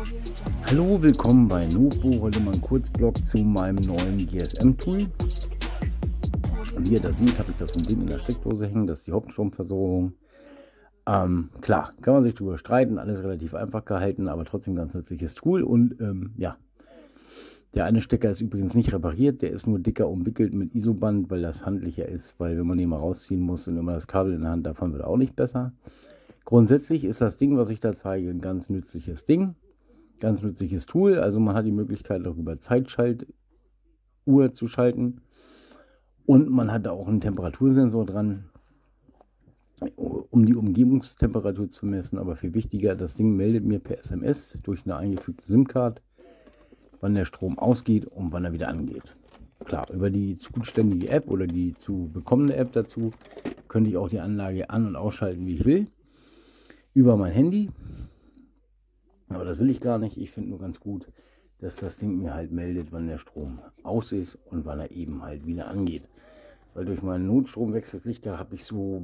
Hallo, willkommen bei Nopo. Heute mal ein Kurzblog zu meinem neuen GSM-Tool. Wie ihr das seht, habe ich das so ein Ding in der Steckdose hängen. Das ist die Hauptstromversorgung. Klar, kann man sich darüber streiten. Alles relativ einfach gehalten, aber trotzdem ganz nützliches Tool. Und ja, der eine Stecker ist übrigens nicht repariert. Der ist nur dicker umwickelt mit Isoband, weil das handlicher ist. Weil wenn man den mal rausziehen muss und immer das Kabel in der Hand, davon wird auch nicht besser. Grundsätzlich ist das Ding, was ich da zeige, ein ganz nützliches Ding. Ganz nützliches Tool, also man hat die Möglichkeit auch über Zeitschaltuhr zu schalten und man hat da auch einen Temperatursensor dran, um die Umgebungstemperatur zu messen, aber viel wichtiger, das Ding meldet mir per SMS durch eine eingefügte SIM-Card, wann der Strom ausgeht und wann er wieder angeht. Klar, über die zuständige App oder die zu bekommende App dazu könnte ich auch die Anlage an- und ausschalten, wie ich will, über mein Handy. Aber das will ich gar nicht. Ich finde nur ganz gut, dass das Ding mir halt meldet, wann der Strom aus ist und wann er eben halt wieder angeht. Weil durch meinen Notstromwechselrichter habe ich so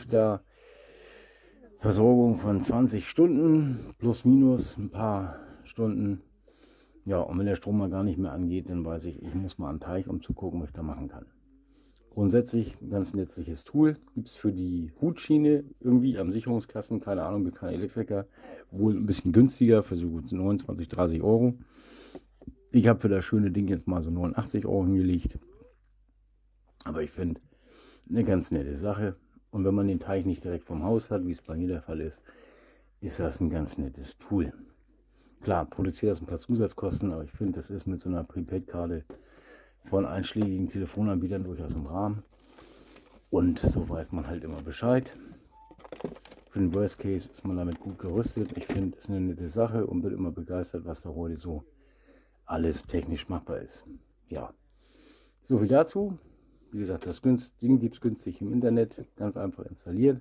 Belüfterversorgung von 20 Stunden plus minus ein paar Stunden. Ja, und wenn der Strom mal gar nicht mehr angeht, dann weiß ich, ich muss mal an den Teich, um zu gucken, was ich da machen kann. Grundsätzlich ein ganz nützliches Tool. Gibt es für die Hutschiene irgendwie am Sicherungskasten, keine Ahnung, bin kein Elektriker, wohl ein bisschen günstiger für so gut 29, 30 Euro. Ich habe für das schöne Ding jetzt mal so 89 Euro hingelegt. Aber ich finde, eine ganz nette Sache. Und wenn man den Teich nicht direkt vom Haus hat, wie es bei mir der Fall ist, ist das ein ganz nettes Tool. Klar, produziert das ein paar Zusatzkosten, aber ich finde, das ist mit so einer Prepaid-Karte von einschlägigen Telefonanbietern durchaus im Rahmen. Und so weiß man halt immer Bescheid. Für den Worst Case ist man damit gut gerüstet. Ich finde, es ist eine nette Sache und bin immer begeistert, was da heute so alles technisch machbar ist. Ja, so viel dazu. Wie gesagt, das Ding gibt es günstig im Internet, ganz einfach installiert.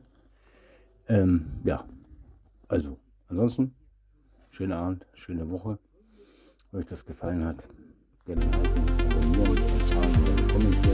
Ja, also ansonsten, schönen Abend, schöne Woche. Wenn euch das gefallen hat, gerne liken, abonnieren, kommentieren.